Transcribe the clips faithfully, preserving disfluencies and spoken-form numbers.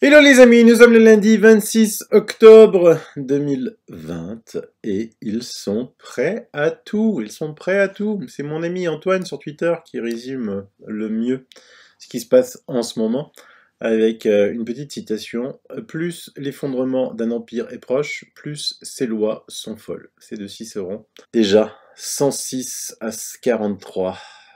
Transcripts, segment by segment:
Hello les amis, nous sommes le lundi vingt-six octobre deux mille vingt et ils sont prêts à tout, ils sont prêts à tout. C'est mon ami Antoine sur Twitter qui résume le mieux ce qui se passe en ce moment avec une petite citation. Plus l'effondrement d'un empire est proche, plus ses lois sont folles. C'est de Cicéron. Déjà, cent six à quarante-trois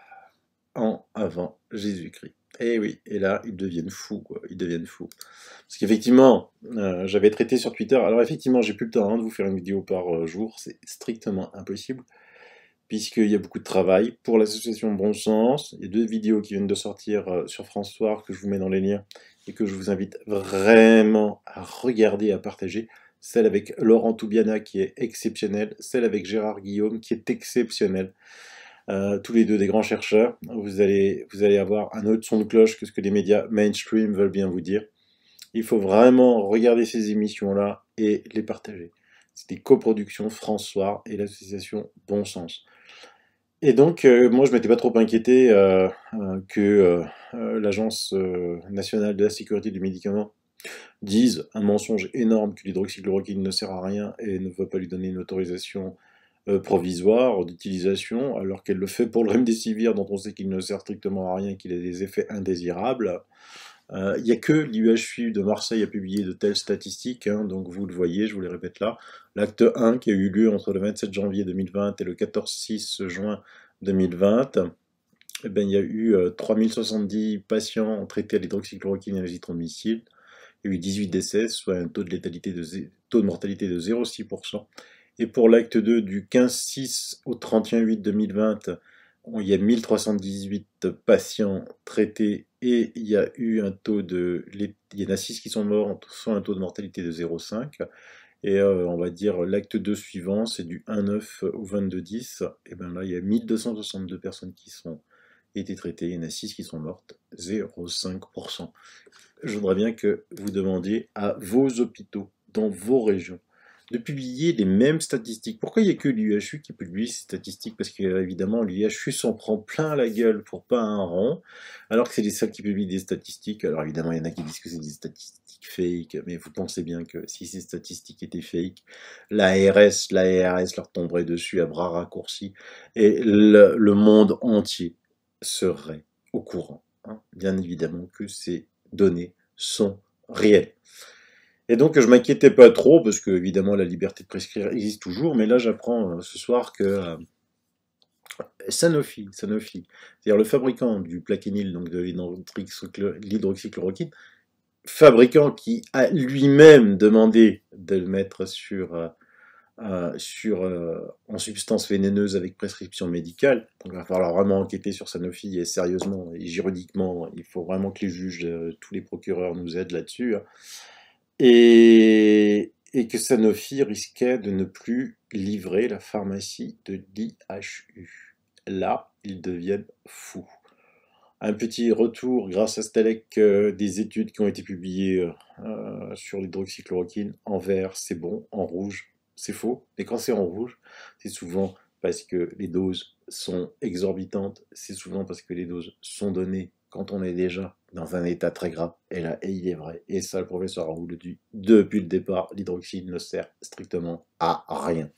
ans avant Jésus-Christ. Et oui, et là, ils deviennent fous, quoi. Ils deviennent fous. Parce qu'effectivement, euh, j'avais traité sur Twitter. Alors effectivement, j'ai plus le temps hein, de vous faire une vidéo par euh, jour. C'est strictement impossible. Puisqu'il y a beaucoup de travail. Pour l'association Bon Sens, il y a deux vidéos qui viennent de sortir euh, sur France Soir, que je vous mets dans les liens, et que je vous invite vraiment à regarder, à partager. Celle avec Laurent Toubiana, qui est exceptionnelle. Celle avec Gérard Guillaume, qui est exceptionnelle. Euh, tous les deux des grands chercheurs, vous allez, vous allez avoir un autre son de cloche que ce que les médias mainstream veulent bien vous dire. Il faut vraiment regarder ces émissions-là et les partager. C'est des coproductions France Soir et l'association Bon Sens. Et donc, euh, moi, je m'étais pas trop inquiété euh, euh, que euh, euh, l'Agence euh, nationale de la sécurité du médicament dise un mensonge énorme que l'hydroxychloroquine ne sert à rien et ne veut pas lui donner une autorisation Euh, provisoire d'utilisation, alors qu'elle le fait pour le remdesivir, dont on sait qu'il ne sert strictement à rien, qu'il a des effets indésirables. Il euh, n'y a que l'I H U de Marseille a publié de telles statistiques, hein, donc vous le voyez, je vous les répète là. L'acte un qui a eu lieu entre le vingt-sept janvier deux mille vingt et le quatorze six juin deux mille vingt, eh ben, il y a eu euh, trois mille soixante-dix patients traités à l'hydroxychloroquine et à l'azithromycine. Il y a eu dix-huit décès, soit un taux de, létalité de, taux de mortalité de zéro virgule six pour cent. Et pour l'acte deux, du quinze six au trente et un huit deux mille vingt, il y a mille trois cent dix-huit patients traités et il y a eu un taux de... Il y en a six qui sont morts, soit un taux de mortalité de zéro virgule cinq. Et euh, on va dire l'acte deux suivant, c'est du un neuf au vingt-deux dix. Et bien là, il y a mille deux cent soixante-deux personnes qui sont été traitées, il y en a six qui sont mortes, zéro virgule cinq pour cent. Je voudrais bien que vous demandiez à vos hôpitaux, dans vos régions, de publier les mêmes statistiques. Pourquoi il n'y a que l'U H U qui publie ces statistiques? Parce qu'évidemment, l'U H U s'en prend plein la gueule pour pas un rond, alors que c'est les seuls qui publient des statistiques. Alors évidemment, il y en a qui disent que c'est des statistiques fake, mais vous pensez bien que si ces statistiques étaient fake, l'A R S, l'A R S leur tomberait dessus à bras raccourcis, et le, le monde entier serait au courant. Hein. Bien évidemment que ces données sont réelles. Et donc je m'inquiétais pas trop, parce que évidemment la liberté de prescrire existe toujours, mais là j'apprends euh, ce soir que euh, Sanofi, Sanofi, c'est-à-dire le fabricant du Plaquenil, donc de l'hydroxychloroquine, fabricant qui a lui-même demandé de le mettre sur, euh, euh, sur, euh, en substance vénéneuse avec prescription médicale, donc il va falloir vraiment enquêter sur Sanofi, et sérieusement et juridiquement, il faut vraiment que les juges, euh, tous les procureurs nous aident là-dessus, hein. Et, et que Sanofi risquait de ne plus livrer la pharmacie de l'I H U. Là, ils deviennent fous. Un petit retour, grâce à Stalec, euh, des études qui ont été publiées euh, sur l'hydroxychloroquine. En vert, c'est bon. En rouge, c'est faux. Et quand c'est en rouge, c'est souvent parce que les doses sont exorbitantes. C'est souvent parce que les doses sont données quand on est déjà dans un état très grave, et là, et il est vrai, et ça le professeur Raoult le dit, depuis le départ, l'hydroxyde ne sert strictement à rien.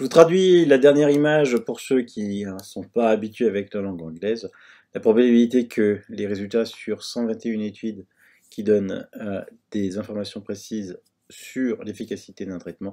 vous traduis la dernière image pour ceux qui ne sont pas habitués avec la langue anglaise. La probabilité que les résultats sur cent vingt et une études qui donnent euh, des informations précises sur l'efficacité d'un traitement,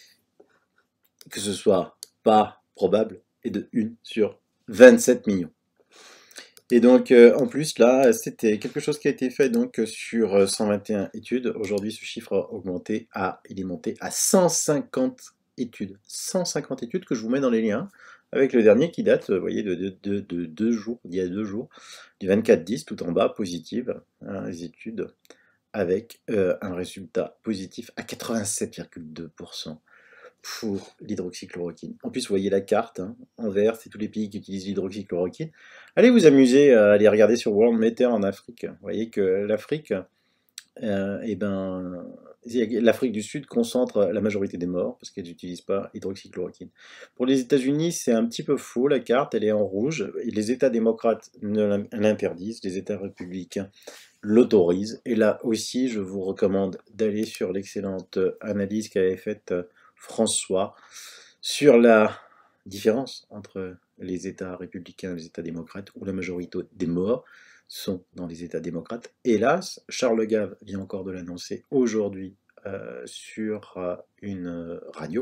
que ce soit pas probable, est de un sur vingt-sept millions. Et donc, euh, en plus, là, c'était quelque chose qui a été fait donc sur cent vingt et une études. Aujourd'hui, ce chiffre a augmenté à, il est monté à cent cinquante études. cent cinquante études que je vous mets dans les liens, avec le dernier qui date, vous voyez, de, de, de, de deux jours, il y a deux jours, du vingt-quatre dix, tout en bas, positive, hein, les études, avec euh, un résultat positif à quatre-vingt-sept virgule deux pour cent. Pour l'hydroxychloroquine. En plus, vous voyez la carte, hein, en vert, c'est tous les pays qui utilisent l'hydroxychloroquine. Allez vous amuser à aller regarder sur World Meter en Afrique. Vous voyez que l'Afrique, euh, eh ben, l'Afrique du Sud concentre la majorité des morts parce qu'elles n'utilisent pas l'hydroxychloroquine. Pour les États-Unis, c'est un petit peu faux, la carte, elle est en rouge. Et les États démocrates l'interdisent, les États républicains l'autorisent. Et là aussi, je vous recommande d'aller sur l'excellente analyse qu'avait faite François sur la différence entre les États républicains et les États démocrates, où la majorité des morts sont dans les États démocrates. Hélas, Charles Gave vient encore de l'annoncer aujourd'hui euh, sur euh, une radio,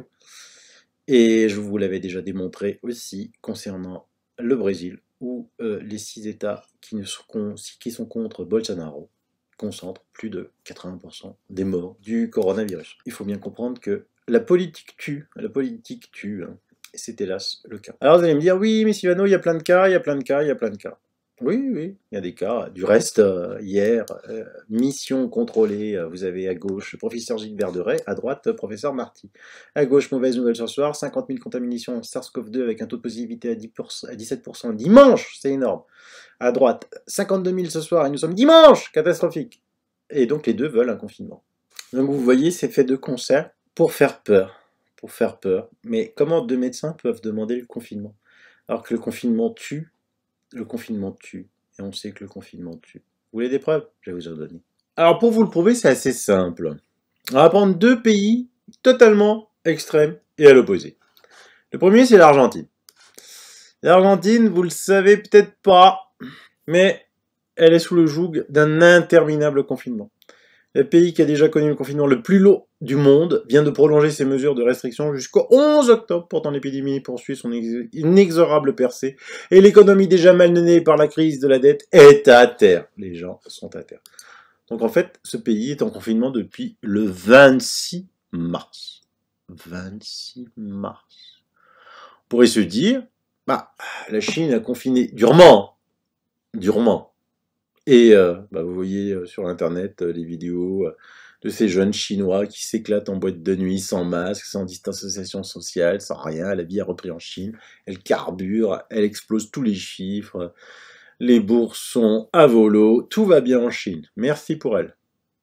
et je vous l'avais déjà démontré aussi concernant le Brésil, où euh, les six États qui, ne sont, qui sont contre Bolsonaro concentrent plus de quatre-vingts pour cent des morts du coronavirus. Il faut bien comprendre que la politique tue, la politique tue, hein, et c'est hélas le cas. Alors vous allez me dire, oui, mais Sylvano, il y a plein de cas, il y a plein de cas, il y a plein de cas. Oui, oui, il y a des cas. Du reste, euh, hier, euh, mission contrôlée, euh, vous avez à gauche professeur Gilbert Deray, à droite professeur Marty. À gauche, mauvaise nouvelle ce soir, cinquante mille contaminations SARS-CoV deux avec un taux de positivité à, dix pour cent, à dix-sept pour cent dimanche, c'est énorme. À droite, cinquante-deux mille ce soir, et nous sommes dimanche, catastrophique. Et donc les deux veulent un confinement. Donc vous voyez, c'est fait de concert pour faire peur, pour faire peur. Mais comment deux médecins peuvent demander le confinement? Alors que le confinement tue, le confinement tue, et on sait que le confinement tue. Vous voulez des preuves? Je vais vous en donner. Alors pour vous le prouver, c'est assez simple. On va prendre deux pays totalement extrêmes et à l'opposé. Le premier, c'est l'Argentine. L'Argentine, vous le savez peut-être pas, mais elle est sous le joug d'un interminable confinement. Le pays qui a déjà connu le confinement le plus long du monde vient de prolonger ses mesures de restriction jusqu'au onze octobre. Pourtant, l'épidémie poursuit son inexorable percée et l'économie déjà malmenée par la crise de la dette est à terre. Les gens sont à terre. Donc en fait, ce pays est en confinement depuis le vingt-six mars. vingt-six mars. On pourrait se dire, bah, la Chine a confiné durement, durement. Et euh, bah, vous voyez euh, sur internet euh, les vidéos euh, de ces jeunes chinois qui s'éclatent en boîte de nuit sans masque, sans distanciation sociale, sans rien. La vie a repris en Chine, elle carbure, elle explose tous les chiffres, les bourses sont à volo, tout va bien en Chine. Merci pour elle.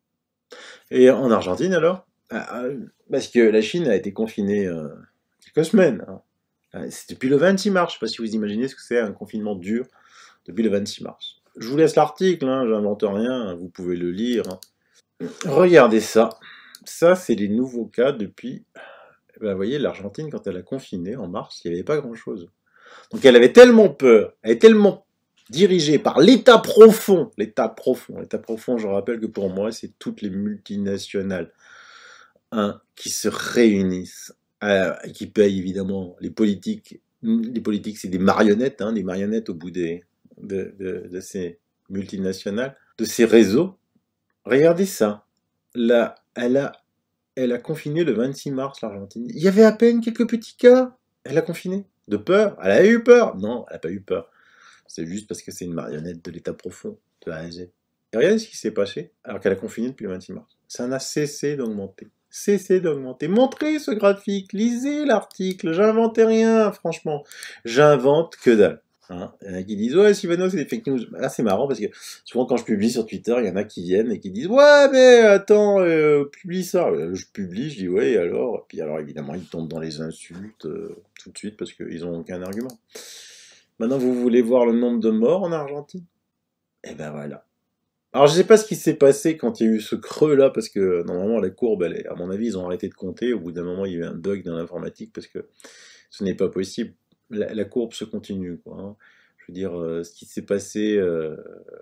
Et en Argentine alors? Parce que la Chine a été confinée euh, quelques semaines. Hein. C'est depuis le vingt-six mars, je ne sais pas si vous imaginez ce que c'est un confinement dur depuis le vingt-six mars. Je vous laisse l'article, hein, j'invente rien, vous pouvez le lire. Hein. Regardez ça. Ça, c'est les nouveaux cas depuis... Ben, vous voyez, l'Argentine, quand elle a confiné en mars, il n'y avait pas grand-chose. Donc elle avait tellement peur, elle est tellement dirigée par l'État profond, l'État profond, l'État profond, je rappelle que pour moi, c'est toutes les multinationales hein, qui se réunissent, euh, et qui payent évidemment les politiques. Les politiques, c'est des marionnettes, hein, des marionnettes au bout des... De, de, de ces multinationales, de ces réseaux. Regardez ça. Là, elle a, elle a confiné le vingt-six mars l'Argentine. Il y avait à peine quelques petits cas. Elle a confiné. De peur. Elle a eu peur. Non, elle n'a pas eu peur. C'est juste parce que c'est une marionnette de l'état profond, de A à Z. Et regardez ce qui s'est passé alors qu'elle a confiné depuis le vingt-six mars. Ça n'a cessé d'augmenter. Cessez d'augmenter. Montrez ce graphique. Lisez l'article. J'inventais rien, franchement. J'invente que dalle. Hein, il y en a qui disent ouais Sylvano c'est des fake news. Là c'est marrant parce que souvent quand je publie sur Twitter il y en a qui viennent et qui disent ouais mais attends euh, publie ça. Je publie, je dis ouais et alors et puis alors évidemment ils tombent dans les insultes euh, tout de suite parce qu'ils n'ont aucun argument. Maintenant vous voulez voir le nombre de morts en Argentine? Et ben voilà. Alors je sais pas ce qui s'est passé quand il y a eu ce creux là parce que normalement la courbe elle est, à mon avis ils ont arrêté de compter. Au bout d'un moment il y a eu un bug dans l'informatique parce que Ce n'est pas possible. La, la courbe se continue, quoi, hein. Je veux dire, euh, ce qui s'est passé euh,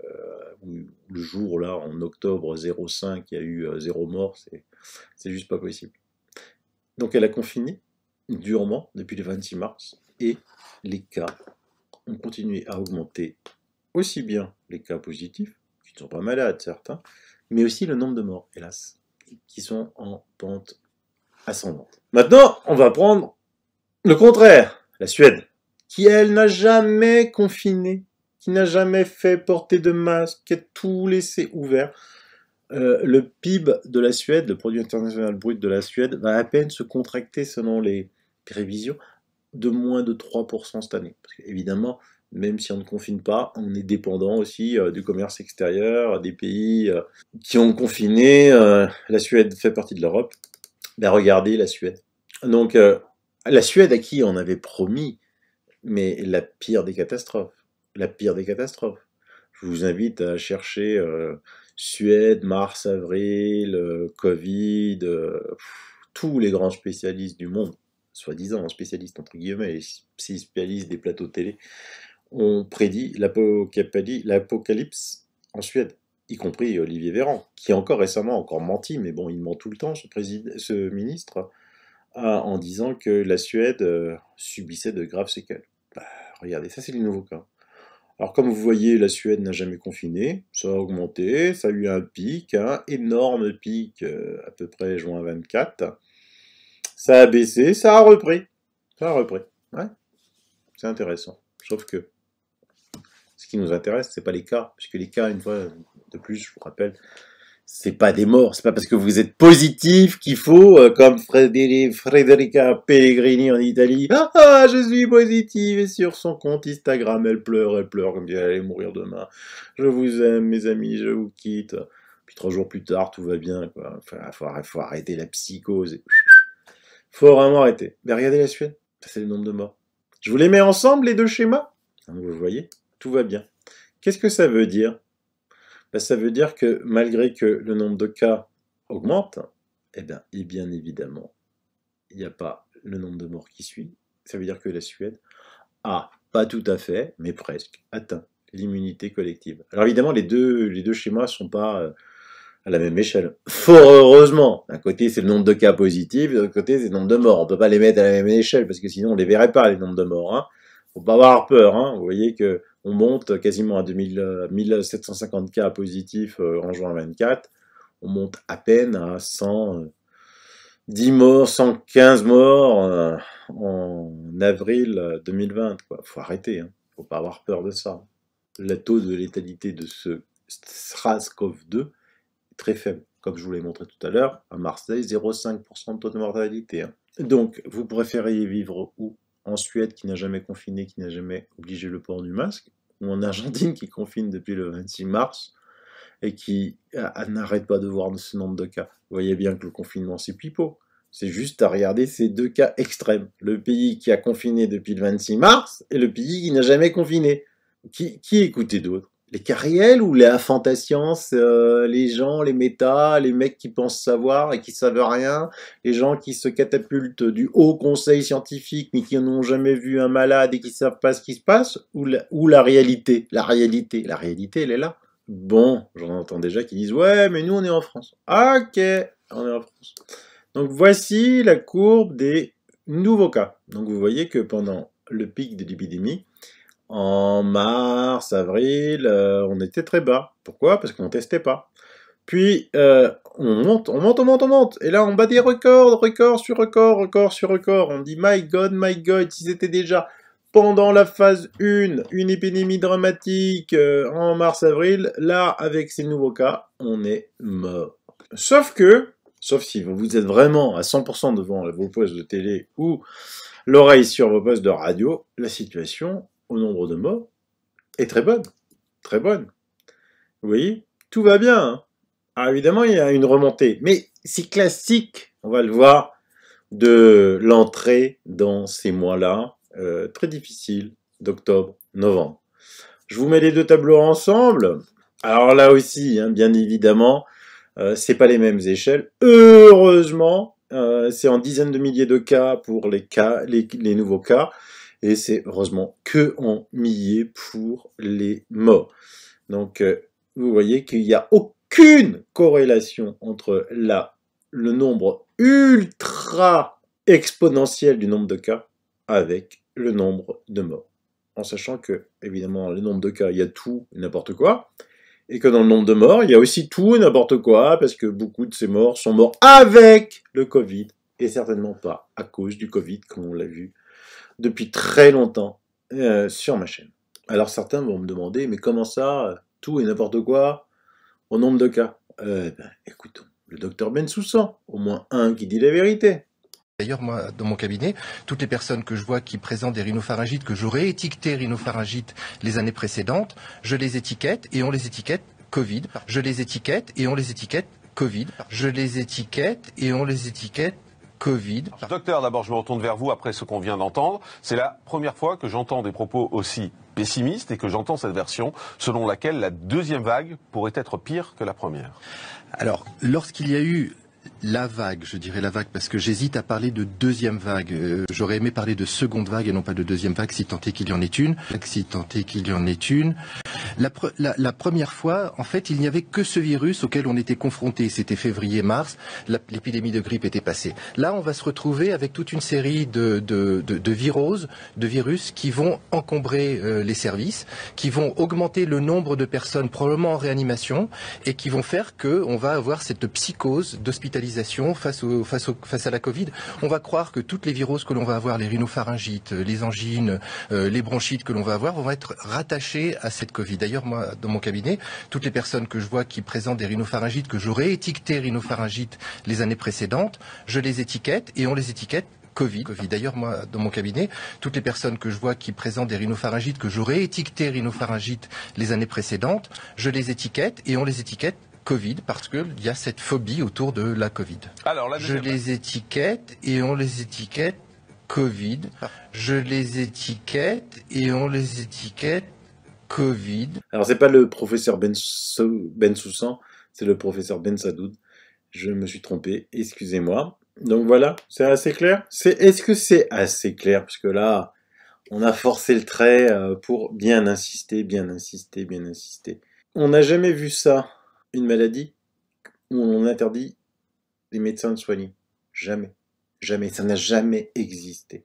le jour, là, en octobre zéro cinq, il y a eu euh, zéro mort, c'est juste pas possible. Donc elle a confiné durement depuis le vingt-six mars, et les cas ont continué à augmenter, aussi bien les cas positifs, qui ne sont pas malades certains, mais aussi le nombre de morts, hélas, qui sont en pente ascendante. Maintenant, on va prendre le contraire, la Suède, qui elle n'a jamais confiné, qui n'a jamais fait porter de masque, qui a tout laissé ouvert. Euh, le P I B de la Suède, le produit international brut de la Suède, va à peine se contracter selon les prévisions de moins de trois pour cent cette année. Parce qu'évidemment, même si on ne confine pas, on est dépendant aussi euh, du commerce extérieur, des pays euh, qui ont confiné. Euh, la Suède fait partie de l'Europe. Ben regardez la Suède. Donc, euh, la Suède à qui on avait promis, mais la pire des catastrophes. La pire des catastrophes. Je vous invite à chercher euh, Suède, mars, avril, euh, Covid, euh, pff, tous les grands spécialistes du monde, soi-disant spécialistes entre guillemets, les spécialistes des plateaux télé, ont prédit l'apocalypse en Suède, y compris Olivier Véran, qui a encore récemment encore menti, mais bon, il ment tout le temps, ce, ce ministre, a, en disant que la Suède euh, subissait de graves séquelles. Bah, regardez, ça c'est le nouveau cas. Alors comme vous voyez, la Suède n'a jamais confiné, ça a augmenté, ça a eu un pic, un énorme pic euh, à peu près juin vingt-quatre. Ça a baissé, ça a repris. Ça a repris. Ouais, c'est intéressant. Sauf que ce qui nous intéresse, c'est pas les cas, puisque les cas, une fois de plus, je vous rappelle, c'est pas des morts, c'est pas parce que vous êtes positif qu'il faut, euh, comme Federica Pellegrini en Italie, ah, ah, je suis positive, et sur son compte Instagram, elle pleure, elle pleure comme si elle allait mourir demain. Je vous aime, mes amis, je vous quitte. Puis trois jours plus tard, tout va bien, quoi. Enfin, faut, faut arrêter la psychose. Faut vraiment arrêter. Mais regardez la Suède, c'est le nombre de morts. Je vous les mets ensemble, les deux schémas. Vous voyez, tout va bien. Qu'est-ce que ça veut dire? Ben, ça veut dire que malgré que le nombre de cas augmente, eh bien, et bien évidemment, il n'y a pas le nombre de morts qui suit. Ça veut dire que la Suède a, pas tout à fait, mais presque, atteint l'immunité collective. Alors évidemment, les deux, les deux schémas ne sont pas euh, à la même échelle. Fort heureusement, d'un côté c'est le nombre de cas positifs, de l'autre côté c'est le nombre de morts. On ne peut pas les mettre à la même échelle, parce que sinon on ne les verrait pas, les nombres de morts. Hein. Faut pas avoir peur, hein. Vous voyez que on monte quasiment à deux mille, mille sept cent cinquante cas positifs en juin vingt-quatre, on monte à peine à cent dix morts, cent quinze morts en avril deux mille vingt. Quoi. Faut arrêter, hein. Faut pas avoir peur de ça. Le taux de létalité de ce SARS-CoV deux est très faible, comme je vous l'ai montré tout à l'heure, à Marseille, zéro virgule cinq pour cent de taux de mortalité. Hein. Donc, vous préfériez vivre où? En Suède, qui n'a jamais confiné, qui n'a jamais obligé le port du masque, ou en Argentine, qui confine depuis le vingt-six mars, et qui n'arrête pas de voir ce nombre de cas. Vous voyez bien que le confinement, c'est pipeau. C'est juste à regarder ces deux cas extrêmes. Le pays qui a confiné depuis le vingt-six mars, et le pays qui n'a jamais confiné. Qui, qui écoutait d'autres? Les cas réels ou la fantascience, euh, les gens, les méta, les mecs qui pensent savoir et qui savent rien, les gens qui se catapultent du haut conseil scientifique mais qui n'ont jamais vu un malade et qui savent pas ce qui se passe, ou la, ou la réalité? La réalité, la réalité, elle est là. Bon, j'en entends déjà qui disent « Ouais, mais nous, on est en France. » Ok, on est en France. Donc, voici la courbe des nouveaux cas. Donc, vous voyez que pendant le pic de l'épidémie, en mars, avril, euh, on était très bas. Pourquoi? Parce qu'on ne testait pas. Puis, euh, on monte, on monte, on monte, on monte. Et là, on bat des records, records sur records, records sur records. On dit « My God, my God », si c'était déjà pendant la phase un, une épidémie dramatique euh, en mars-avril, là, avec ces nouveaux cas, on est mort. Sauf que, sauf si vous êtes vraiment à cent pour cent devant vos postes de télé ou l'oreille sur vos postes de radio, la situation au nombre de morts est très bonne. Très bonne. Vous voyez, tout va bien. Hein. Alors évidemment, il y a une remontée. Mais c'est classique, on va le voir, de l'entrée dans ces mois-là, euh, très difficiles, d'octobre, novembre. Je vous mets les deux tableaux ensemble. Alors là aussi, hein, bien évidemment, euh, c'est pas les mêmes échelles. Heureusement, Euh, c'est en dizaines de milliers de cas pour les cas, les, les nouveaux cas, et c'est heureusement que en milliers pour les morts. Donc, euh, vous voyez qu'il n'y a aucune corrélation entre la, le nombre ultra exponentiel du nombre de cas avec le nombre de morts. En sachant que, évidemment, dans le nombre de cas, il y a tout et n'importe quoi, et que dans le nombre de morts, il y a aussi tout et n'importe quoi, parce que beaucoup de ces morts sont morts avec le Covid, et certainement pas à cause du Covid, comme on l'a vu depuis très longtemps euh, sur ma chaîne. Alors certains vont me demander, mais comment ça, tout et n'importe quoi, au nombre de cas? euh, ben, Écoutons, le docteur Bensoussan, au moins un qui dit la vérité. D'ailleurs, moi, dans mon cabinet, toutes les personnes que je vois qui présentent des rhinopharyngites, que j'aurais étiqueté rhinopharyngites les années précédentes, je les étiquette et on les étiquette Covid. Je les étiquette et on les étiquette Covid. Je les étiquette et on les étiquette Covid. Docteur, d'abord, je me retourne vers vous après ce qu'on vient d'entendre. C'est la première fois que j'entends des propos aussi pessimistes et que j'entends cette version selon laquelle la deuxième vague pourrait être pire que la première. Alors, lorsqu'il y a eu la vague, je dirais la vague, parce que j'hésite à parler de deuxième vague. Euh, J'aurais aimé parler de seconde vague et non pas de deuxième vague, si tant est qu'il y en ait une. Si tant est qu'il y en ait une. La, pre la, la première fois, en fait, il n'y avait que ce virus auquel on était confronté. C'était février-mars, l'épidémie de grippe était passée. Là, on va se retrouver avec toute une série de, de, de, de viroses, de virus qui vont encombrer euh, les services, qui vont augmenter le nombre de personnes probablement en réanimation et qui vont faire qu'on va avoir cette psychose d'hospitalisation face, au, face, au, face à la Covid. On va croire que toutes les viroses que l'on va avoir, les rhinopharyngites, les angines, euh, les bronchites que l'on va avoir, vont être rattachées à cette Covid. D'ailleurs, moi, dans mon cabinet, toutes les personnes que je vois qui présentent des rhinopharyngites, que j'aurais étiqueté rhinopharyngites les années précédentes, je les étiquette et on les étiquette Covid. Covid. D'ailleurs, moi, dans mon cabinet, toutes les personnes que je vois qui présentent des rhinopharyngites, que j'aurais étiqueté rhinopharyngites les années précédentes, je les étiquette et on les étiquette Covid, parce qu'il y a cette phobie autour de la Covid. Alors, la je les étiquette et on les étiquette Covid. Je les étiquette et on les étiquette Covid. Alors, c'est pas le professeur Bensoussan, c'est le professeur Bensadoud. Je me suis trompé, excusez-moi. Donc voilà, c'est assez clair. Est-ce que c'est assez clair? Parce que là, on a forcé le trait pour bien insister, bien insister, bien insister. On n'a jamais vu ça, une maladie où on interdit les médecins de soigner. Jamais. Jamais. Ça n'a jamais existé.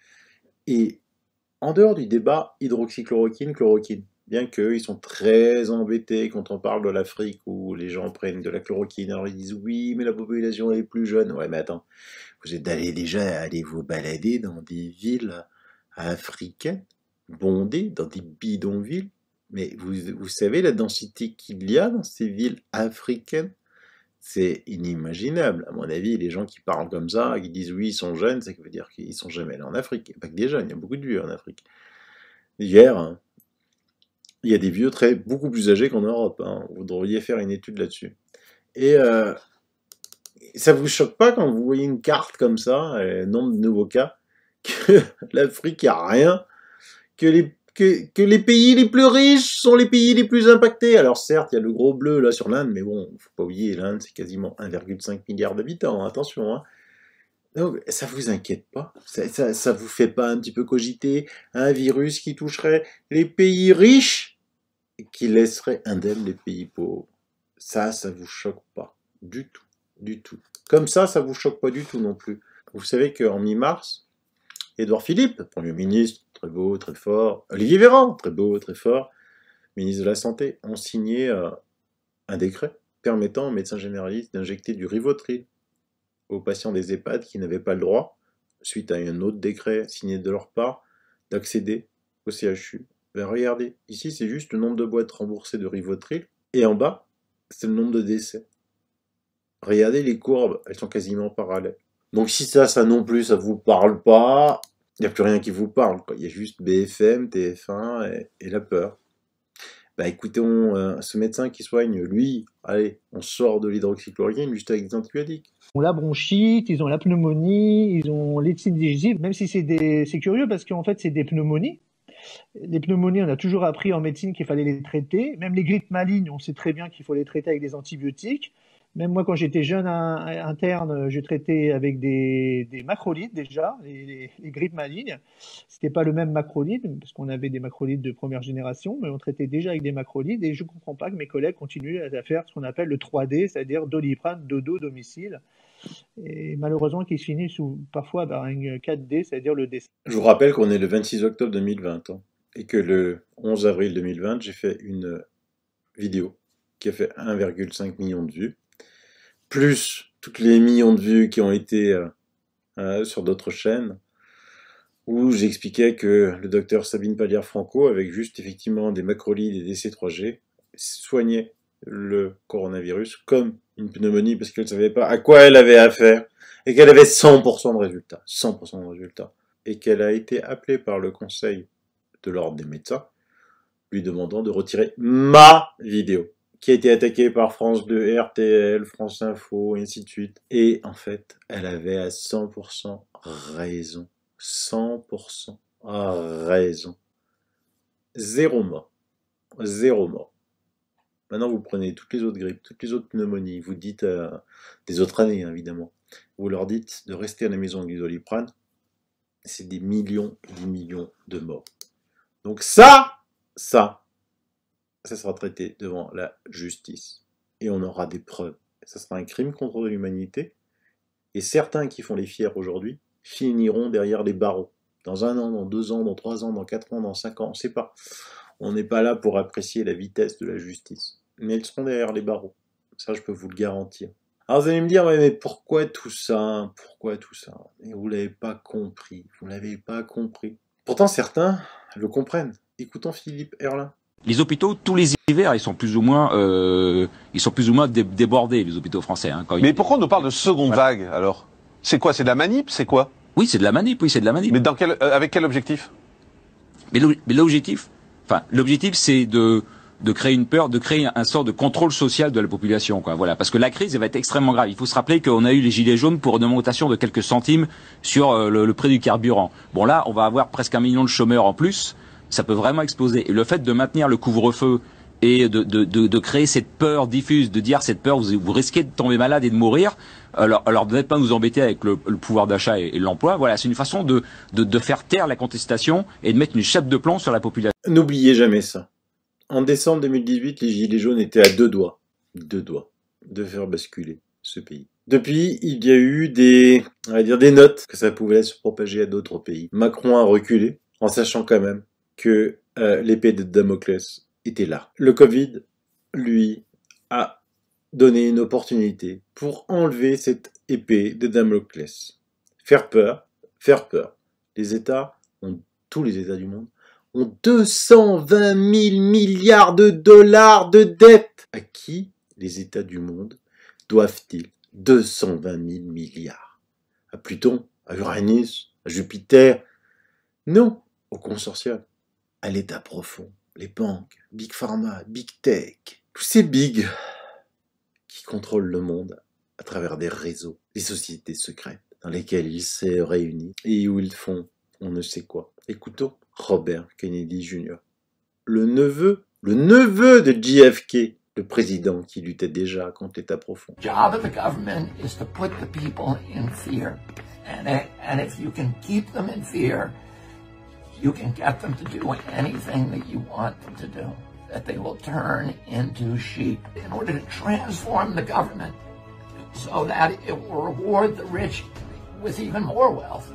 Et en dehors du débat hydroxychloroquine, chloroquine, bien qu'ils sont très embêtés quand on parle de l'Afrique où les gens prennent de la chloroquine, alors ils disent oui, mais la population est plus jeune. Ouais, mais attends, vous êtes allé déjà aller vous balader dans des villes africaines, bondées, dans des bidonvilles. Mais vous, vous savez la densité qu'il y a dans ces villes africaines? C'est inimaginable. À mon avis, les gens qui parlent comme ça, qui disent oui, ils sont jeunes, ça veut dire qu'ils sont jamais allés en Afrique. Il n'y a pas que des jeunes, il y a beaucoup de vieux en Afrique. Hier, hein, il y a des vieux très, beaucoup plus âgés qu'en Europe. Hein. Vous devriez faire une étude là-dessus. Et euh, ça vous choque pas quand vous voyez une carte comme ça, le nombre de nouveaux cas, que l'Afrique, il n'y a rien, que les Que, que les pays les plus riches sont les pays les plus impactés. Alors certes, il y a le gros bleu là sur l'Inde, mais bon, faut pas oublier, l'Inde c'est quasiment un virgule cinq milliard d'habitants, attention. Hein. Donc ça vous inquiète pas? Ça, ça, ça vous fait pas un petit peu cogiter un virus qui toucherait les pays riches et qui laisserait indemnes les pays pauvres? Ça, ça vous choque pas du tout, du tout. Comme ça, ça vous choque pas du tout non plus. Vous savez qu'en mi-mars, Édouard Philippe, Premier ministre, très beau, très fort, Olivier Véran, très beau, très fort, ministre de la Santé, ont signé euh, un décret permettant aux médecins généralistes d'injecter du Rivotril aux patients des EHPAD qui n'avaient pas le droit, suite à un autre décret signé de leur part, d'accéder au C H U. Ben, regardez, ici c'est juste le nombre de boîtes remboursées de Rivotril, et en bas, c'est le nombre de décès. Regardez les courbes, elles sont quasiment parallèles. Donc si ça, ça non plus, ça vous parle pas, il n'y a plus rien qui vous parle, quoi. Il y a juste B F M, T F un et, et la peur. Bah écoutez, on, euh, ce médecin qui soigne, lui, allez, on sort de l'hydroxychloroquine juste avec des antibiotiques. Ils ont la bronchite, ils ont la pneumonie, ils ont l'éthyne digestive, même si c'est des, c'est curieux parce qu'en fait c'est des pneumonies. Les pneumonies, on a toujours appris en médecine qu'il fallait les traiter. Même les grippes malignes, on sait très bien qu'il faut les traiter avec des antibiotiques. Même moi, quand j'étais jeune in- interne, je traitais avec des, des macrolides déjà, les, les, les grippes malignes. C'était pas le même macrolide, parce qu'on avait des macrolides de première génération, mais on traitait déjà avec des macrolides, et je comprends pas que mes collègues continuent à faire ce qu'on appelle le trois D, c'est-à-dire Doliprane, dodo, domicile, et malheureusement qui se finit sous, parfois par un quatre D, c'est-à-dire le décès. Je vous rappelle qu'on est le vingt-six octobre deux mille vingt, hein, et que le onze avril deux mille vingt, j'ai fait une vidéo qui a fait un virgule cinq million de vues, plus toutes les millions de vues qui ont été euh, euh, sur d'autres chaînes, où j'expliquais que le docteur Sabine Pallière-Franco, avec juste effectivement des macrolides et des C trois G, soignait le coronavirus comme une pneumonie, parce qu'elle ne savait pas à quoi elle avait affaire, et qu'elle avait cent pour cent de résultats, cent pour cent de résultats, et qu'elle a été appelée par le conseil de l'ordre des médecins, lui demandant de retirer ma vidéo, qui a été attaquée par France deux, R T L, France Info, et ainsi de suite. Et en fait, elle avait à cent pour cent raison. cent pour cent raison. Zéro mort. Zéro mort. Maintenant, vous prenez toutes les autres grippes, toutes les autres pneumonies, vous dites, euh, des autres années, hein, évidemment, vous leur dites de rester à la maison avec du Doliprane, c'est des millions et des millions de morts. Donc ça, ça, ça sera traité devant la justice. Et on aura des preuves. Ça sera un crime contre l'humanité. Et certains qui font les fiers aujourd'hui finiront derrière les barreaux. Dans un an, dans deux ans, dans trois ans, dans quatre ans, dans cinq ans, on ne sait pas. On n'est pas là pour apprécier la vitesse de la justice. Mais ils seront derrière les barreaux. Ça, je peux vous le garantir. Alors vous allez me dire, ouais, mais pourquoi tout ça? Pourquoi tout ça? Et vous ne l'avez pas compris. Vous ne l'avez pas compris. Pourtant, certains le comprennent. Écoutons Philippe Herlin. Les hôpitaux, tous les hivers, ils sont plus ou moins, euh, ils sont plus ou moins dé débordés, les hôpitaux français. Hein, quand Mais ils... pourquoi on nous parle de seconde voilà. vague, alors? C'est quoi? C'est de la manip? C'est quoi? Oui, c'est de la manip, oui, c'est de la manip. Mais dans quel, euh, avec quel objectif? Mais l'objectif, enfin, l'objectif, c'est de, de créer une peur, de créer un, un sort de contrôle social de la population, quoi. Voilà, parce que la crise, elle va être extrêmement grave. Il faut se rappeler qu'on a eu les gilets jaunes pour une augmentation de quelques centimes sur euh, le, le prix du carburant. Bon, là, on va avoir presque un million de chômeurs en plus. Ça peut vraiment exploser. Et le fait de maintenir le couvre-feu et de, de, de, de créer cette peur diffuse, de dire cette peur, vous, vous risquez de tomber malade et de mourir, alors, alors de n'être pas nous embêter avec le, le pouvoir d'achat et, et l'emploi, voilà, c'est une façon de, de, de faire taire la contestation et de mettre une chape de plomb sur la population. N'oubliez jamais ça. En décembre deux mille dix-huit, les Gilets jaunes étaient à deux doigts, deux doigts, de faire basculer ce pays. Depuis, il y a eu des, on va dire, des notes que ça pouvait se propager à d'autres pays. Macron a reculé, en sachant quand même que euh, l'épée de Damoclès était là. Le Covid, lui, a donné une opportunité pour enlever cette épée de Damoclès. Faire peur, faire peur. Les États, ont, tous les États du monde, ont deux cent vingt mille milliards de dollars de dette. À qui les États du monde doivent-ils deux cent vingt mille milliards? À Pluton, à Uranus, à Jupiter? Non, au consortium. À l'état profond, les banques, Big Pharma, Big Tech, tous ces bigs qui contrôlent le monde à travers des réseaux, des sociétés secrètes dans lesquelles ils se réunissent et où ils font on ne sait quoi. Écoutons Robert Kennedy junior, le neveu, le neveu de J F K, le président qui luttait déjà contre l'état profond. The job of the government is to put the people in fear, and and if you can keep them in fear, you can get them to do anything that you want them to do, that they will turn into sheep in order to transform the government so that it will reward the rich with even more wealth.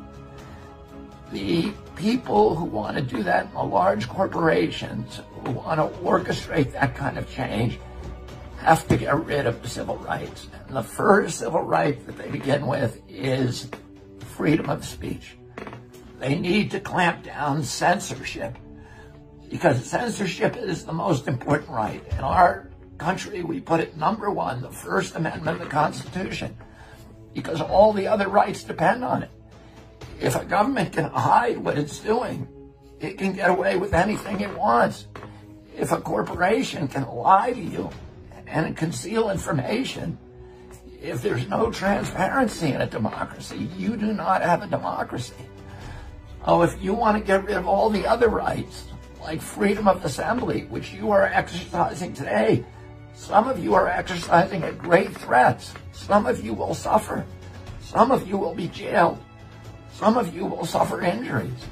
The people who want to do that in the large corporations, who want to orchestrate that kind of change, have to get rid of the civil rights. And the first civil right that they begin with is freedom of speech. They need to clamp down censorship, because censorship is the most important right. In our country, we put it number one, the First Amendment of the Constitution, because all the other rights depend on it. If a government can hide what it's doing, it can get away with anything it wants. If a corporation can lie to you and conceal information, if there's no transparency in a democracy, you do not have a democracy. Oh, if you want to get rid of all the other rights, like freedom of assembly, which you are exercising today, Some of you are exercising a great threat. Some of you will suffer. Some of you will be jailed. Some of you will suffer injuries.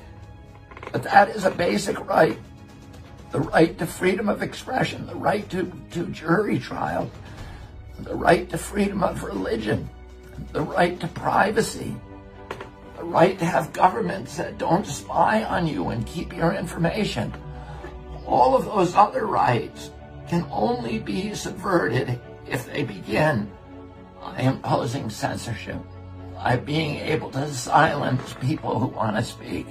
But that is a basic right. The right to freedom of expression, the right to, to jury trial, the right to freedom of religion, the right to privacy, the right to have governments that don't spy on you and keep your information. All of those other rights can only be subverted if they begin by imposing censorship, by being able to silence people who want to speak.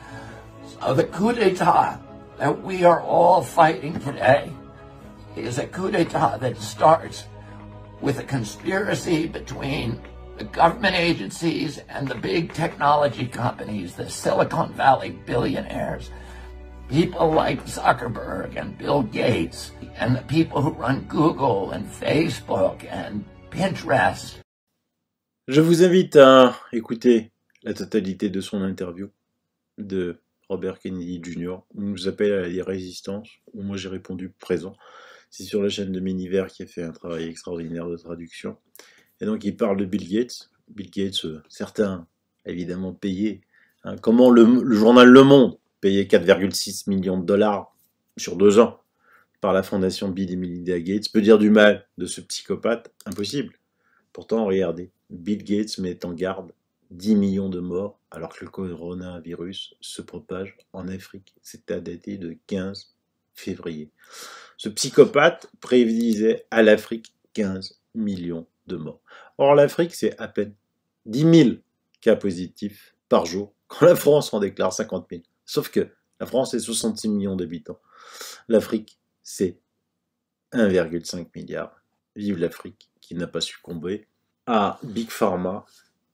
So the coup d'etat that we are all fighting today is a coup d'etat that starts with a conspiracy between the government agencies and the big technology companies, the Silicon Valley billionaires, people like Zuckerberg and Bill Gates, and the people who run Google and Facebook and Pinterest. Je vous invite à écouter la totalité de son interview de Robert Kennedy junior, où il nous appelle à la résistance, où moi j'ai répondu présent. C'est sur la chaîne de Miniver qui a fait un travail extraordinaire de traduction. Et donc il parle de Bill Gates. Bill Gates, euh, certains évidemment payés. Hein, comment le, le journal Le Monde payait quatre virgule six millions de dollars sur deux ans par la fondation Bill et Melinda Gates peut dire du mal de ce psychopathe? Impossible. Pourtant, regardez, Bill Gates met en garde dix millions de morts alors que le coronavirus se propage en Afrique. C'était daté de quinze février. Ce psychopathe prédisait à l'Afrique quinze millions de morts. Or, l'Afrique, c'est à peine dix mille cas positifs par jour, quand la France en déclare cinquante mille. Sauf que la France, c'est soixante-six millions d'habitants. L'Afrique, c'est un virgule cinq milliard. Vive l'Afrique, qui n'a pas succombé à Big Pharma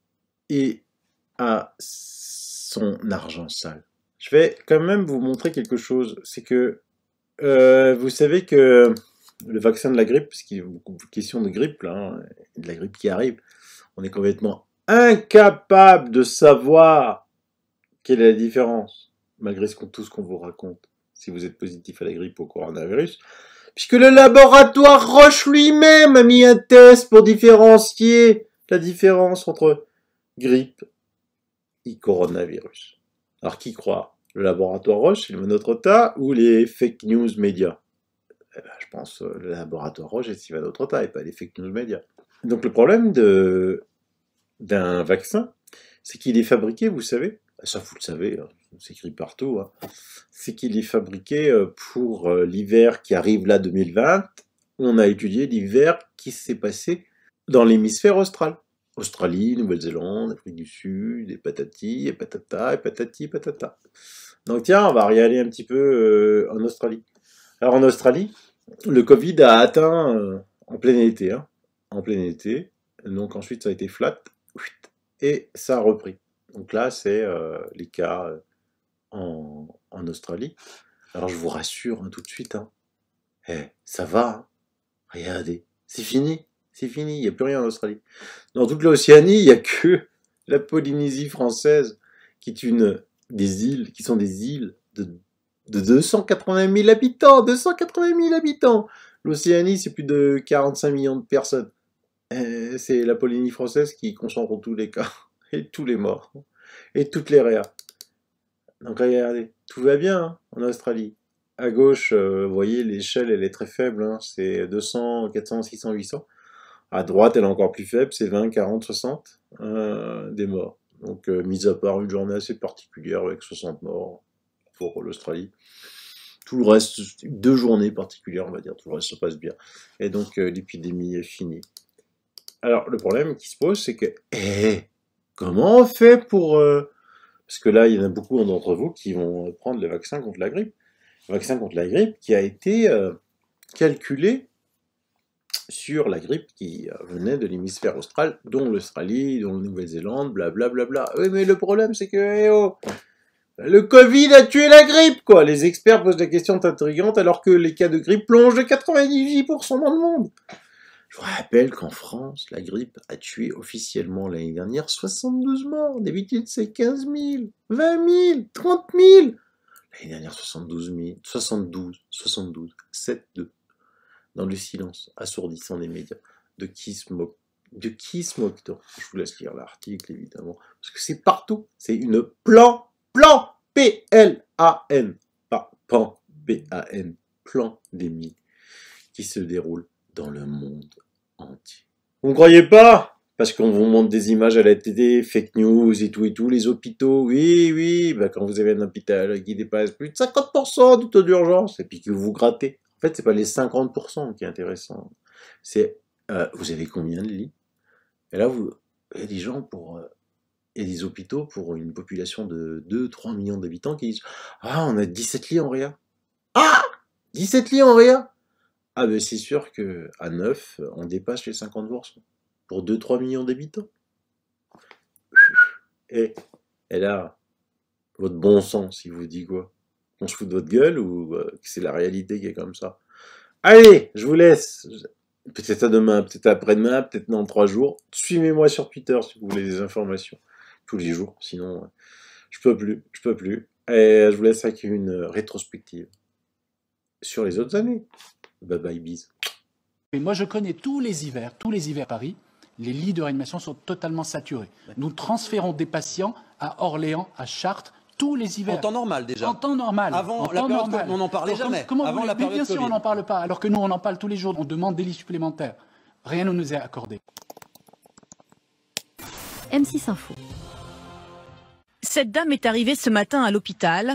et à son argent sale. Je vais quand même vous montrer quelque chose. C'est que, euh, vous savez que le vaccin de la grippe, parce qu'il y a beaucoup de questions de grippe, là, hein, de la grippe qui arrive, on est complètement incapable de savoir quelle est la différence, malgré ce qu'on, tout ce qu'on vous raconte, si vous êtes positif à la grippe ou au coronavirus, puisque le laboratoire Roche lui-même a mis un test pour différencier la différence entre grippe et coronavirus. Alors qui croire? Le laboratoire Roche, c'est le Monotrota, ou les fake news médias? Eh ben, je pense euh, le laboratoire Roche et Sylvain Autrota, et pas les fake news médias. Donc le problème de d'un vaccin, c'est qu'il est fabriqué, vous savez, ça vous le savez, c'est écrit partout, hein, c'est qu'il est fabriqué pour l'hiver qui arrive là deux mille vingt. On a étudié l'hiver qui s'est passé dans l'hémisphère austral. Australie, Nouvelle-Zélande, Afrique du Sud, et patati, et patata, et patati, patata. Donc tiens, on va regarder un petit peu euh, en Australie. Alors en Australie, le Covid a atteint euh, en plein été, hein, en plein été, donc ensuite ça a été flat, et ça a repris. Donc là, c'est euh, les cas euh, en, en Australie. Alors je vous rassure hein, tout de suite, hein. Eh, ça va, hein. Regardez, c'est fini, c'est fini, il n'y a plus rien en Australie. Dans toute l'Océanie, il n'y a que la Polynésie française, qui est une des îles, qui sont des îles de, de deux cent quatre-vingt mille habitants, deux cent quatre-vingt mille habitants. L'Océanie, c'est plus de quarante-cinq millions de personnes. Eh, c'est la Polynésie française qui concentre tous les cas, et tous les morts, et toutes les réas. Donc regardez, tout va bien hein, en Australie. À gauche, euh, vous voyez, l'échelle, elle est très faible, hein, c'est deux cents, quatre cents, six cents, huit cents. À droite, elle est encore plus faible, c'est vingt, quarante, soixante euh, des morts. Donc, euh, mis à part une journée assez particulière avec soixante morts pour l'Australie. Tout le reste, deux journées particulières, on va dire, tout le reste se passe bien. Et donc, euh, l'épidémie est finie. Alors, le problème qui se pose, c'est que, eh, comment on fait pour... Euh, parce que là, il y en a beaucoup d'entre vous qui vont prendre le vaccin contre la grippe. Le vaccin contre la grippe qui a été euh, calculé sur la grippe qui euh, venait de l'hémisphère austral, dont l'Australie, dont la Nouvelle-Zélande, blablabla. Bla, bla. Oui, mais le problème, c'est que, eh oh, le Covid a tué la grippe, quoi. Les experts posent des questions intrigantes alors que les cas de grippe plongent de quatre-vingt-dix-huit pour cent dans le monde. Je vous rappelle qu'en France, la grippe a tué officiellement l'année dernière soixante-douze morts. D'habitude, c'est quinze mille, vingt mille, trente mille. L'année dernière, soixante-douze mille, soixante-douze, soixante-douze, sept deux. dans le silence assourdissant des médias. De qui se moque De qui se moque-t-on? Je vous laisse lire l'article, évidemment, parce que c'est partout. C'est une plan, plan, P L A N, pas pan, B A N, pandémie, qui se déroule dans le monde entier. Vous ne croyez pas? Parce qu'on vous montre des images à la télé, fake news et tout et tout, les hôpitaux, oui, oui, bah quand vous avez un hôpital qui dépasse plus de cinquante pour cent du taux d'urgence, et puis que vous grattez. En fait, c'est pas les cinquante pour cent qui est intéressant, c'est euh, vous avez combien de lits? Et là, vous, il y a des gens pour, euh, il y a des hôpitaux pour une population de deux à trois millions d'habitants qui disent « Ah, on a dix-sept lits en réa. » Ah, dix-sept lits en réa. Ah ben c'est sûr qu'à neuf, on dépasse les cinquante pour cent. Pour deux à trois millions d'habitants. Et, et là, votre bon sens, il vous dit quoi? On se fout de votre gueule ou euh, que c'est la réalité qui est comme ça? Allez, je vous laisse. Peut-être à demain, peut-être après-demain, peut-être dans trois jours. Suivez-moi sur Twitter si vous voulez des informations. Tous les jours, sinon, euh, je peux plus, je peux plus. Et je vous laisse avec une rétrospective sur les autres années. Bye bye, bis. Et moi, je connais tous les hivers, tous les hivers à Paris, les lits de réanimation sont totalement saturés. Nous transférons des patients à Orléans, à Chartres, tous les hivers. En temps normal déjà. En temps normal. Avant en la temps période, normal. on n'en parlait Alors, jamais. Comment Avant vous la voulez, période bien sûr, Covid. on n'en parle pas. Alors que nous, on en parle tous les jours. On demande des lits supplémentaires. Rien ne nous est accordé. M six Info. Cette dame est arrivée ce matin à l'hôpital.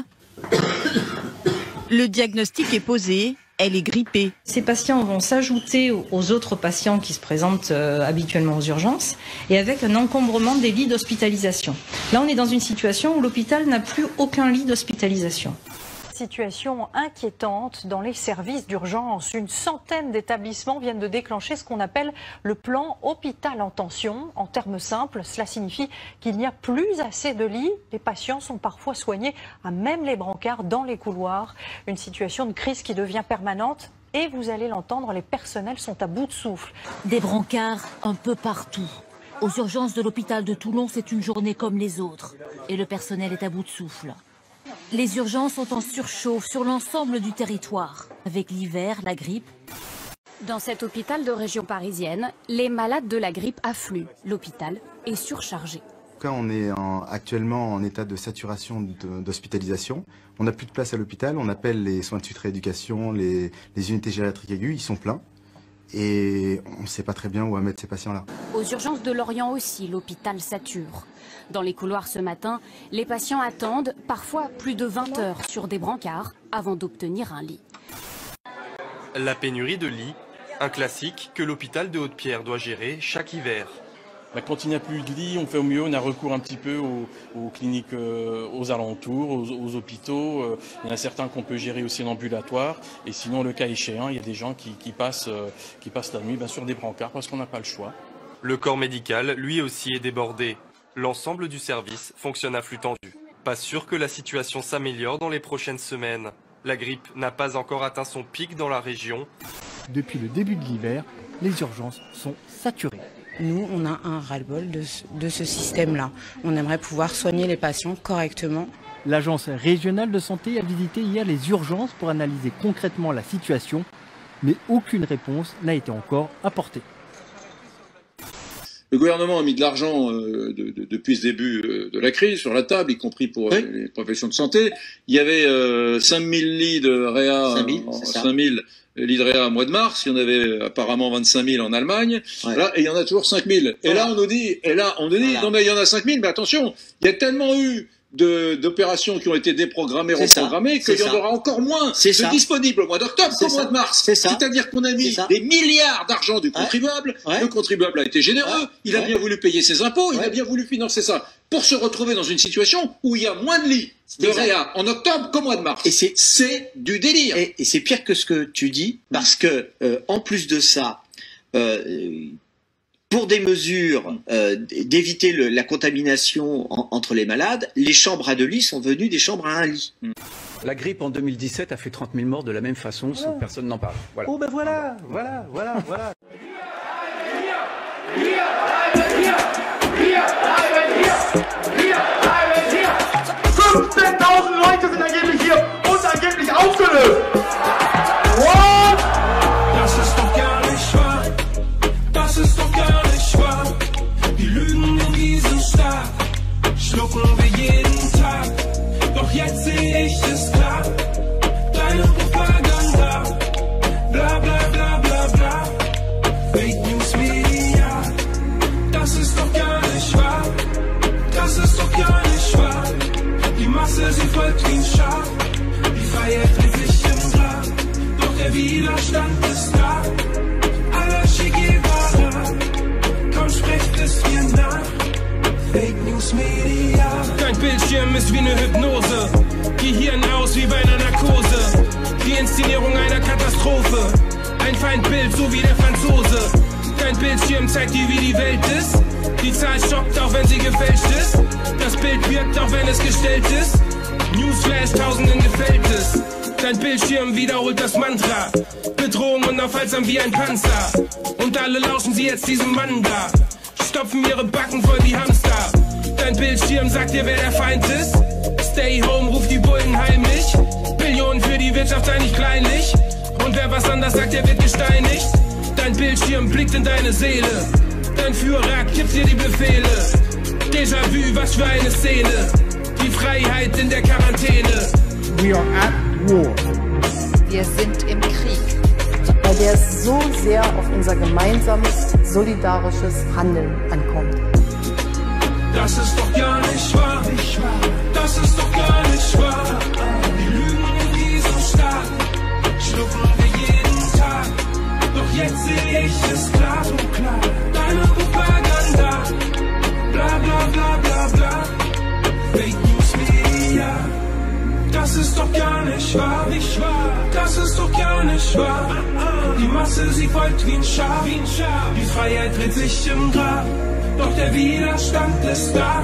Le diagnostic est posé. Elle est grippée. Ces patients vont s'ajouter aux autres patients qui se présentent euh, habituellement aux urgences et avec un encombrement des lits d'hospitalisation. Là, on est dans une situation où l'hôpital n'a plus aucun lit d'hospitalisation. Situation inquiétante dans les services d'urgence. Une centaine d'établissements viennent de déclencher ce qu'on appelle le plan hôpital en tension. En termes simples, cela signifie qu'il n'y a plus assez de lits. Les patients sont parfois soignés à même les brancards dans les couloirs. Une situation de crise qui devient permanente. Et vous allez l'entendre, les personnels sont à bout de souffle. Des brancards un peu partout. Aux urgences de l'hôpital de Toulon, c'est une journée comme les autres. Et le personnel est à bout de souffle. Les urgences sont en surchauffe sur l'ensemble du territoire, avec l'hiver, la grippe. Dans cet hôpital de région parisienne, les malades de la grippe affluent. L'hôpital est surchargé. On est en, actuellement en état de saturation d'hospitalisation. On n'a plus de place à l'hôpital. On appelle les soins de suite rééducation, les, les unités gériatriques aiguës. Ils sont pleins. Et on ne sait pas très bien où à mettre ces patients-là. Aux urgences de Lorient aussi, l'hôpital sature. Dans les couloirs ce matin, les patients attendent parfois plus de vingt heures sur des brancards avant d'obtenir un lit. La pénurie de lits, un classique que l'hôpital de Haute-Pierre doit gérer chaque hiver. Bah, quand il n'y a plus de lits, on fait au mieux, on a recours un petit peu aux, aux cliniques euh, aux alentours, aux, aux hôpitaux. Euh, il y en a certains qu'on peut gérer aussi en ambulatoire. Et sinon, le cas échéant, il y a des gens qui, qui, passent, euh, qui passent la nuit ben, sur des brancards parce qu'on n'a pas le choix. Le corps médical, lui aussi, est débordé. L'ensemble du service fonctionne à flux tendu. Pas sûr que la situation s'améliore dans les prochaines semaines. La grippe n'a pas encore atteint son pic dans la région. Depuis le début de l'hiver, les urgences sont saturées. Nous, on a un ras-le-bol de ce, de ce système-là. On aimerait pouvoir soigner les patients correctement. L'agence régionale de santé a visité hier les urgences pour analyser concrètement la situation, mais aucune réponse n'a été encore apportée. Le gouvernement a mis de l'argent euh, de, de, depuis ce début euh, de la crise sur la table, y compris pour oui. les professions de santé. Il y avait euh, cinq mille lits de réa, cinq mille lits de réa au mois de mars. Il y en avait apparemment vingt-cinq mille en Allemagne. Ouais. Là, et il y en a toujours cinq mille. Et voilà. là, on nous dit, et là, on nous dit, voilà. non mais il y en a cinq mille, mais attention, il y a tellement eu d'opérations qui ont été déprogrammées, reprogrammées, qu'il y en aura encore moins de ça. disponibles au mois d'octobre qu'au mois de mars. C'est-à-dire qu'on a mis des milliards d'argent du contribuable, ouais. Ouais. le contribuable a été généreux, ouais. il a ouais. bien voulu payer ses impôts, ouais. il a bien voulu financer ça, pour se retrouver dans une situation où il y a moins de lits de réa en octobre qu'au mois de mars. Et c'est du délire. Et, et c'est pire que ce que tu dis, parce que, euh, en plus de ça, euh, pour des mesures euh, d'éviter la contamination en, entre les malades, les chambres à deux lits sont devenues des chambres à un lit. La grippe en deux mille dix-sept a fait trente mille morts de la même façon, sans que personne n'en parle. Voilà. Oh ben voilà, voilà, voilà, voilà. fünfzehntausend Leute sind angeblich hier und angeblich aufgelöst. What? Das ist dein Bild, so wie der Franzose. Dein Bildschirm zeigt dir, wie die Welt ist. Die Zahl schockt, auch wenn sie gefälscht ist. Das Bild wirkt, auch wenn es gestellt ist. Newsflash, tausenden gefällt es. Dein Bildschirm wiederholt das Mantra. Bedrohung unaufhaltsam wie ein Panzer. Und alle lauschen sie jetzt diesem Mann da. Stopfen ihre Backen voll wie Hamster. Dein Bildschirm sagt dir, wer der Feind ist. Stay home, ruft die Bullen heimlich. Billionen für die Wirtschaft, sei nicht kleinlich. Und wer was anders sagt, der wird gesteinigt. Dein Bildschirm blickt in deine Seele. Dein Führer gibt dir die Befehle. Déjà-vu, was für eine Szene. Die Freiheit in der Quarantäne. We are at war. Wir sind im Krieg. Weil der so sehr auf unser gemeinsames, solidarisches Handeln ankommt. Das ist doch gar nicht wahr. Das ist doch gar nicht wahr. Die Lügen in diesem Staat schlucken wir jeden Tag. Doch jetzt sehe ich es klar, so klar. Deine Propaganda, bla bla bla bla bla. Fake News Media, das ist doch gar nicht wahr. Das ist doch gar nicht wahr. Die Masse, sie folgt wie ein Schaf. Die Freiheit dreht sich im Grab. Doch der Widerstand ist da.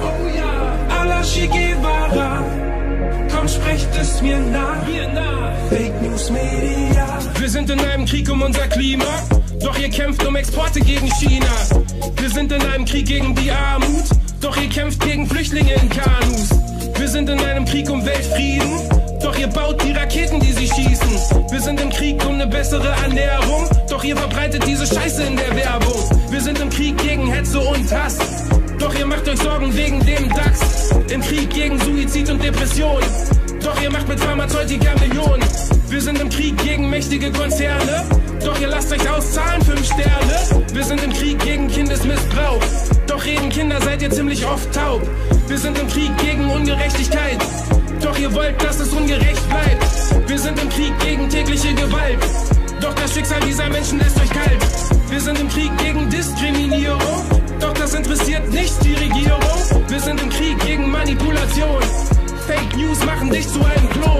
A la Che Guevara. Komm, sprecht es mir nach. Fake News Media. Wir sind in einem Krieg um unser Klima. Doch ihr kämpft um Exporte gegen China. Wir sind in einem Krieg gegen die Armut. Doch ihr kämpft gegen Flüchtlinge in Kanus. Wir sind in einem Krieg um Weltfrieden. Doch ihr baut die Raketen, die sie schießen. Wir sind im Krieg um eine bessere Ernährung. Doch ihr verbreitet diese Scheiße in der Werbung. Wir sind im Krieg gegen Hetze und Hass. Doch ihr macht euch Sorgen wegen dem DAX. Im Krieg gegen Suizid und Depression. Doch ihr macht mit Pharmazeutika Millionen. Wir sind im Krieg gegen mächtige Konzerne. Doch ihr lasst euch auszahlen, fünf Sterne. Wir sind im Krieg gegen Kindesmissbrauch. Doch reden Kinder, seid ihr ziemlich oft taub. Wir sind im Krieg gegen Ungerechtigkeit. Doch ihr wollt, dass es ungerecht bleibt. Wir sind im Krieg gegen tägliche Gewalt. Doch das Schicksal dieser Menschen lässt euch kalt. Wir sind im Krieg gegen Diskriminierung. Doch das interessiert nicht die Regierung. Wir sind im Krieg gegen Manipulation. Fake News machen dich zu einem Klon.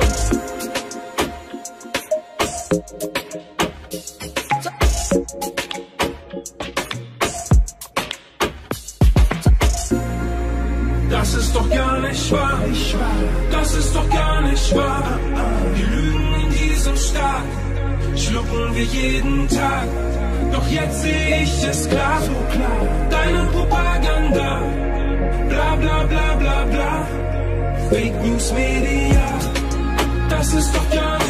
Das ist doch gar nicht wahr. Das ist doch gar nicht wahr. Die Lügen in diesem Staat schlucken wir jeden Tag. Doch jetzt sehe ich es klar, so klar. Deine Propaganda, bla bla bla bla bla. Fake News Media, das ist doch gar